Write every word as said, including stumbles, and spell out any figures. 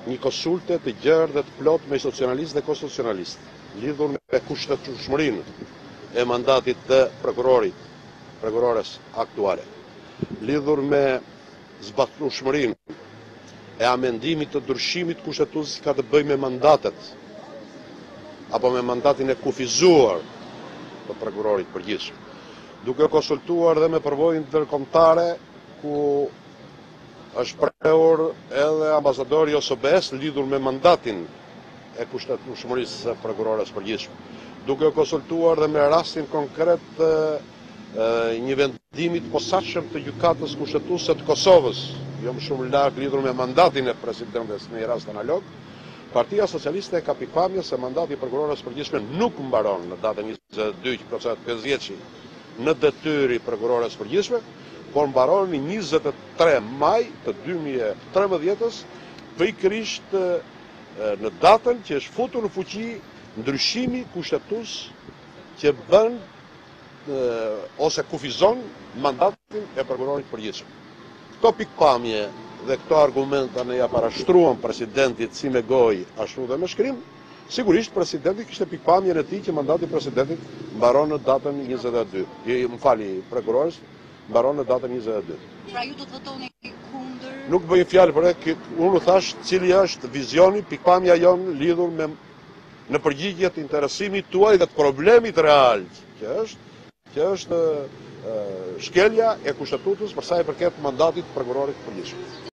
një konsulte të gjerë dhe të plot me institucionalistë dhe konstitucionalistë, lidhur me kushtetueshmërinë e mandatit të prokurorit, prokurores aktuale, lidhur me zbatueshmërinë e amendimit të ndryshimit kushtetues ka të bëjë me mandatet apo me mandatin e kufizuar të prokurorit përgjithshëm, duke konsultuar dhe me përvojën ndërkombëtare ku është prehur edhe ambasadori o S B E-s lidhur me mandatin e kushtetueshmërisë së prokurores përgjithshme, duke konsultuar dhe me rastin konkret të një vendimi të posaçëm të gjykatës kushtetuese të Kosovës, jo më shumë larg lidhur me mandatin e presidentes në një rast analog. Partia Socialiste ka pikpamjen se mandati i prokurores përgjithshme nuk mbaron në datën njëzet e dy që plotësohet pesëdhjetë vjeç në detyrë i prokurores përgjithshme, por mbaron në njëzet e tre maj të dy mijë e trembëdhjetës, pikërisht në datën që është futur në fuqi ndryshimi kushtetues që bën ose kufizon mandatin e prokurorit përgjithshëm. Këto pikpamje dhe këto argumenta ne ja parashtruan presidentit si me gojë ashtu dhe me shkrim, sigurisht presidenti kishte pikpamjen e tij që mandati i presidentit mbaron në datën njëzet e dy. Më fali, prokurores mbaron në datën njëzet e dy. Pra ju do të votoni kundër? Nuk bëj fjalë për e, unë u thash cili është vizioni, pikpamja jonë lidhur me në përgjigje të interesimit tuaj dhe të problemit real, që është, që është uh, shkelja e kushtetutës për sa i përket mandatit të prokurorit përgjithshëm.